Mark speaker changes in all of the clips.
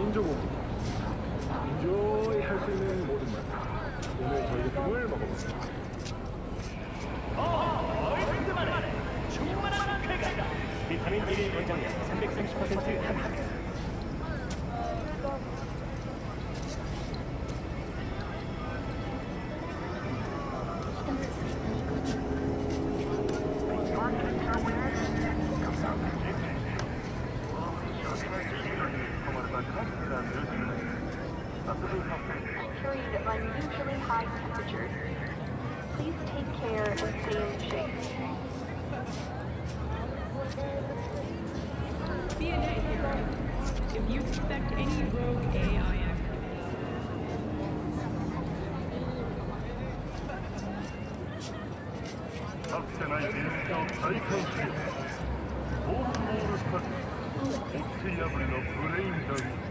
Speaker 1: 민족옥입니다. 인조이 할 수 있는 모든 말. 오늘 저희 꿈을 먹어보겠습니다.
Speaker 2: 얼큰만해 충만한 쾌감. 비타민 B의 권장량 330% 함량.
Speaker 3: Carried unusually high temperatures. Please take care and stay in shape.
Speaker 4: DNA here. If you suspect any rogue AI activity.
Speaker 5: 작전의 일정 다이컨트요. 모스모르 스타트. 옥티야블로 브레인더위.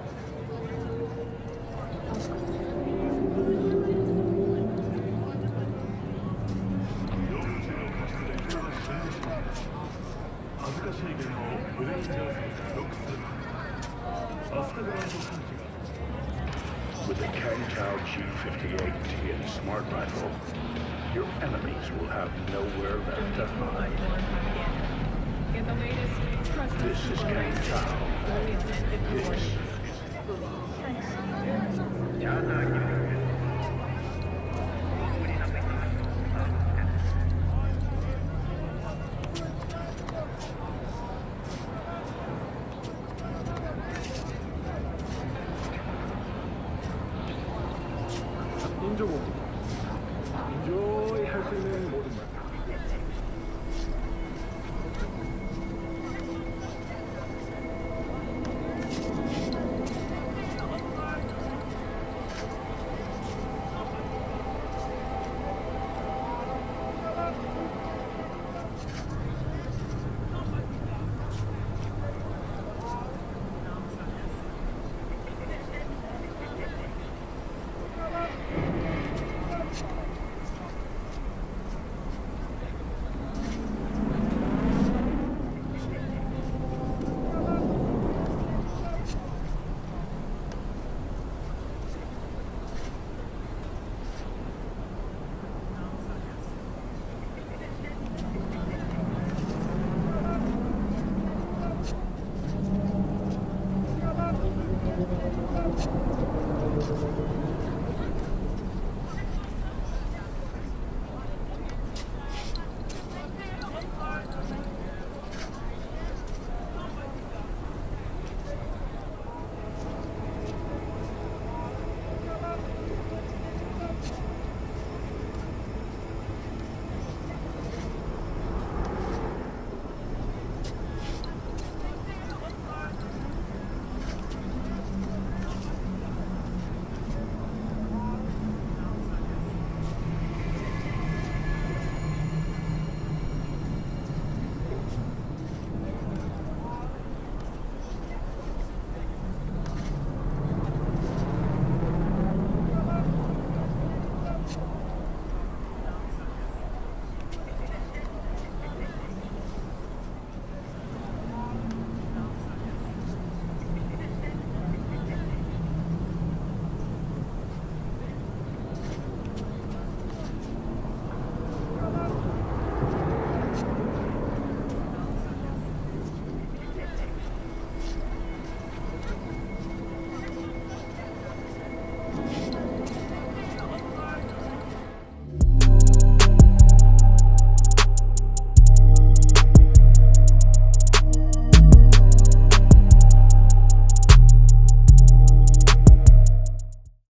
Speaker 6: With the Kangtao G58T and smart rifle, your enemies will have nowhere left to hide.
Speaker 4: Get the latest trusted
Speaker 6: This is Kangtao.
Speaker 4: Only sent if you
Speaker 6: This
Speaker 4: want.